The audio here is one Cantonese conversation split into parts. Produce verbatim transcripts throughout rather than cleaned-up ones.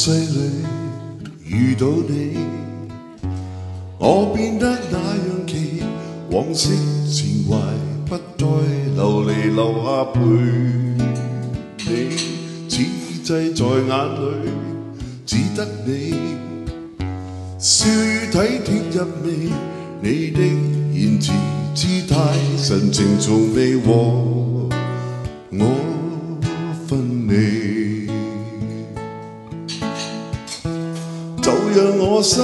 世里遇到你，我變得那樣奇，往昔情懷不再流離留下陪你，此際在眼裏只得你，笑與體貼入微，你的言辭姿態神情從未和我分離，就讓我心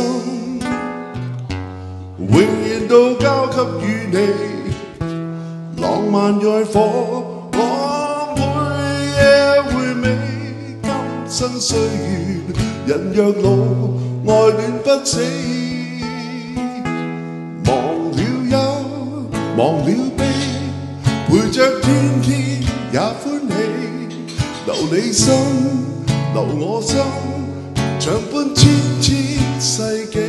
永遠都交給予你，浪漫愛火，我每夜回味，今生歲月，人若老，愛戀不死，忘了憂，忘了悲，陪着天天也歡喜，留你心，留我心，長伴千千世紀。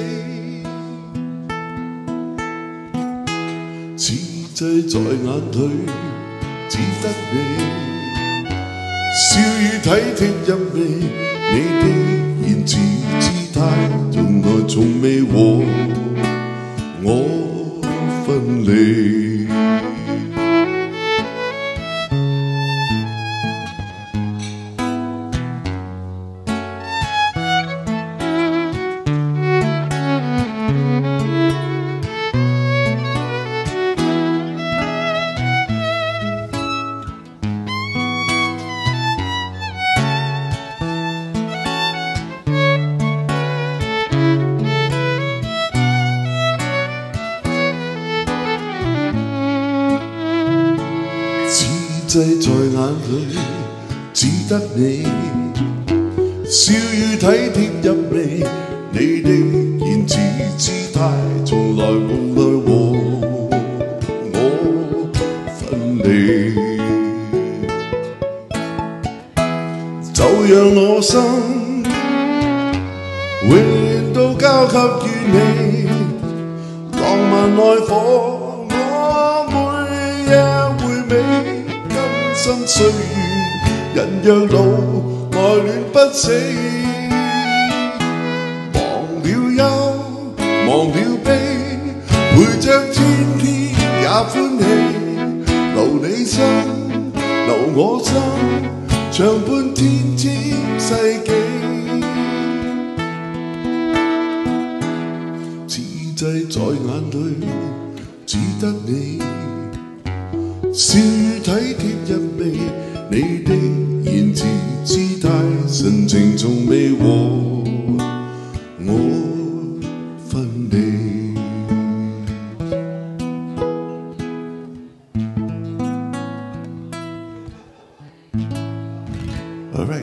此際在眼裏只得你，笑與體貼入微，你的言辭姿態從來從未和我分離。此際在眼裏只得你，笑與體貼入微，你的言辭姿態從來無奈和我分離，就讓我心永遠都交給予你，浪漫愛火，我每夜回味。生歲月，人若老，愛戀不死，忘了憂，忘了悲，陪着天天也歡喜，留你心，留我心，長伴天千世紀。此際在眼裏只得你，笑與體貼入微，你的言辭姿態神情從未和